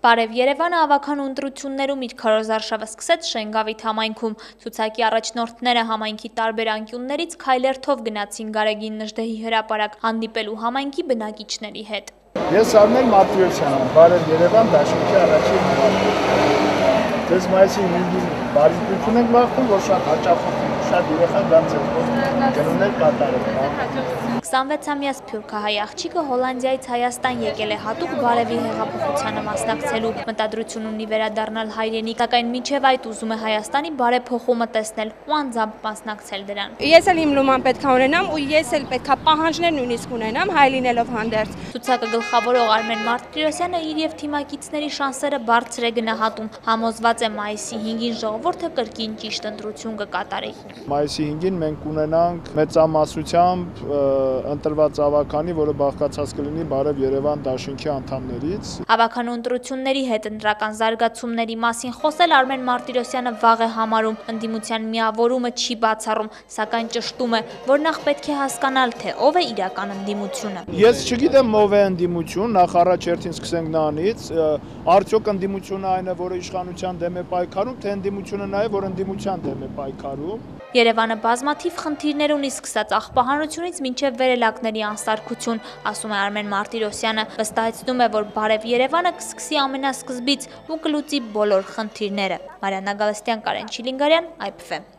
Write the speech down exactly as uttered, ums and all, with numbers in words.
Բարև Երևանը ավագանու ընտրություններում իր քարոզարշավը սկսեց Շենգավիթ համայնքում։ Ցուցակի առաջնորդները համայնքի տարբեր անկյուններից քայլերթով գնացին Գարեգին Նժդեհի հրապարակ հանդիպելու համայնքի բնակիչների հետ։ Ես Արմեն Մարտիրոսյան եմ, Բարև Երևան դաշինքի առաջին մարդ։ Դες մայիսի հինգին բարիքություն ենք մաղթում, որ շատ հաճախություն, շատ երեխա գան ձեր գնումներ կատարել։ քսանվեցամյա սփյուռքահայ աղջիկը Հոլանդիայից Հայաստան եկել է հատուկ բարևի հեղափոխությանը մասնակցելու, մտադրություն ունի վերադառնալ հայրենիք, սակայն մինչև այդ ուզում է Հայաստանի բարեփոխումը տեսնել ու անձամբ մասնակցել դրան։ Ես էլ իմ լուման պետք է ունենամ ու ես էլ պետք է պահանջներ նույնիսկ ունենամ հայ լինելով հանդերձ։ Ցուցակը գլխավորող Արմեն Մարտիրոսյանը իր եւ թիմակիցների շանսերը բարձր է գնահատում, համոզված է մայիսի հինգին ժողովուրդը կրկին ճիշտ ընտրություն կկատարի։ Մայիսի հինգին մենք կունենանք մեծամասնությամբ ընտրված ավագանի, որը բաղկացած կլինի Բարև Երևան դաշինքի անդամներից։ Ավագանու ընտրությունների հետ ընտրական զարգացումների մասին խոսել Արմեն Մարտիրոսյանը վաղ է համարում, ընդդիմության միավորումը չի բացառում, սակայն ճշտում է, որ նախ պետք է հասկանալ, թե ով է իրական ընդդիմությունը։ Ես չգիտեմ ով է ընդդիմություն, նախ առաջ երթին սկսենք նրանից, արդյոք ընդդիմությունը այն է, որը իշխանության դեմ է պայքարում, թե ընդդիմությունը նա է, որ ընդդիմության դեմ է պայքարում։ Երևանը բազմաթիվ խնդիրներ ունի սկսած աղբահանությունից մինչև վերելակների անսարքություն, ասում է Արմեն Մարտիրոսյանը, վստահեցնում է, որ Բարև Երևանը կսկսի ամենասկզբից ու կլուծի բոլոր խնդիրները։ Մարիաննա Գալստյան, Կարեն Չիլինգարյան, այ փ։